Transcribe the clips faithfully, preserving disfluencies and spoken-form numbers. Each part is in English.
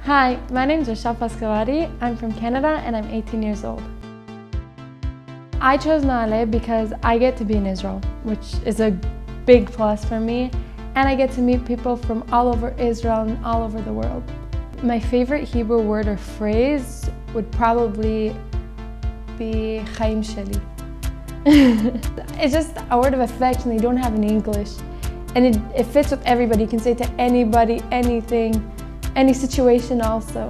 Hi, my name is Rochelle Pascavadi. I'm from Canada and I'm eighteen years old. I chose Naale because I get to be in Israel, which is a big plus for me, and I get to meet people from all over Israel and all over the world. My favorite Hebrew word or phrase would probably be Chaim Sheli. It's just a word of affection they don't have in English, and it, it fits with everybody. You can say it to anybody, anything, any situation also.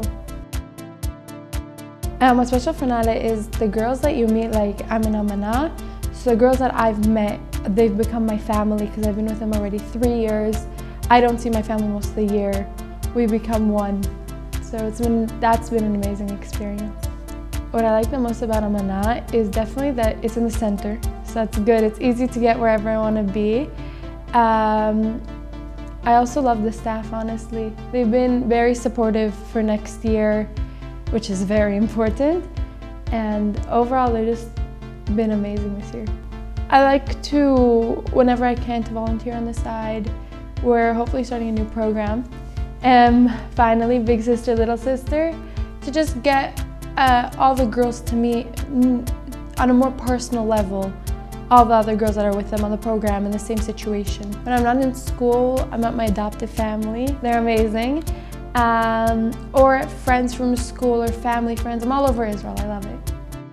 Um, what's special for Naale is the girls that you meet, like I'm an Amana. So the girls that I've met, they've become my family because I've been with them already three years. I don't see my family most of the year. We become one. So it's been, that's been an amazing experience. What I like the most about Amana is definitely that it's in the center. So that's good. It's easy to get wherever I want to be. Um, I also love the staff, honestly. They've been very supportive for next year, which is very important. And overall, they've just been amazing this year. I like to, whenever I can, to volunteer on the side. We're hopefully starting a new program. And finally, Big Sister, Little Sister, to just get uh, all the girls to meet on a more personal level all the other girls that are with them on the program in the same situation. When I'm not in school, I'm at my adoptive family. They're amazing. Um, or friends from school or family friends. I'm all over Israel, I love it.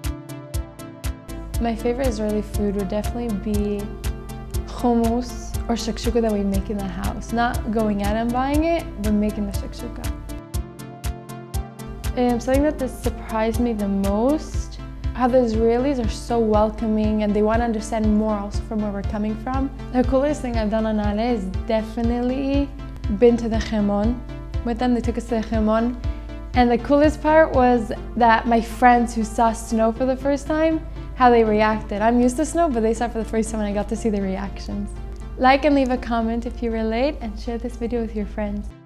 My favorite Israeli food would definitely be hummus or shakshuka that we make in the house. Not going out and buying it, but making the shakshuka. Um, something that this surprised me the most, how the Israelis are so welcoming and they want to understand more also from where we're coming from. The coolest thing I've done on Naale is definitely been to the Chemon. With them, they took us to the Chemon. And the coolest part was that my friends who saw snow for the first time, how they reacted. I'm used to snow, but they saw it for the first time and I got to see their reactions. Like and leave a comment if you relate and share this video with your friends.